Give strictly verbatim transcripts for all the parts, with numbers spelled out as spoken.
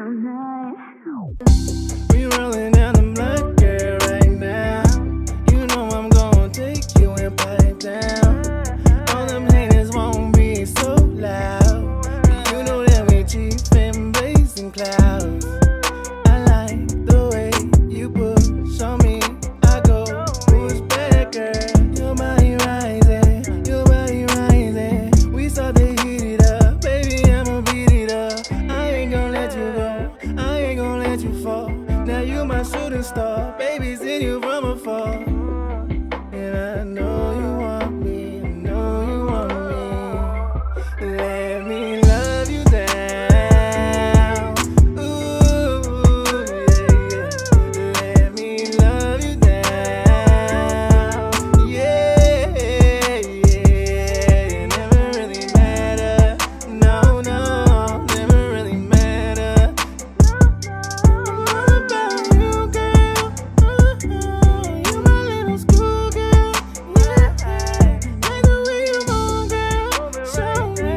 We rolling down the block, girl, right now. You know I'm gonna take you and pipe down. All them haters won't be so loud, but you know that we cheap and blazing clouds. I like the way you push on me. I go push back, girl. Your body rising, your body rising. We start to heat it up, baby, I'ma beat it up. I ain't gonna let you go, I ain't gonna let you fall. Now you my shooting star, baby, seen you from afar. And I know you want me, I know you want me. Let me love you down. Ooh, yeah, yeah. Let me love you down. Yeah, yeah. It never really matter. No, no, never really matter. I'm all about you, girl. Uh-huh. You my little school girl. Yeah, like the way you move, girl. Show me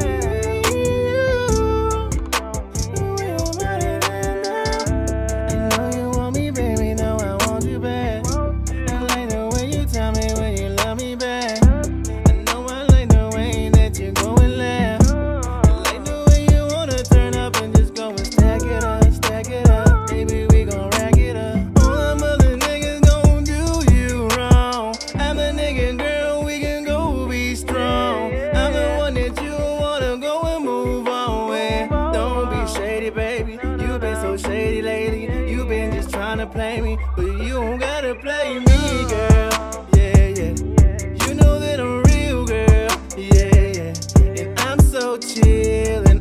you. The way you run it down. I know you want me, baby. Know I want you back. I like the way you tell me when you love me back. I know I like the way that you go and laugh. I like the way you wanna turn up and just go and stack it up, stack it up. Baby, we gon' rack it up. All them other niggas gon' do you wrong. I'm the nigga, girl, we can go be strong. I'm the one that you wanna go and move on with. Don't be shady, baby. You been so shady lately. You been just trying to play me, but you don't gotta play me, girl. Yeah, yeah. You know that I'm real, girl. Yeah, yeah. And I'm so chill.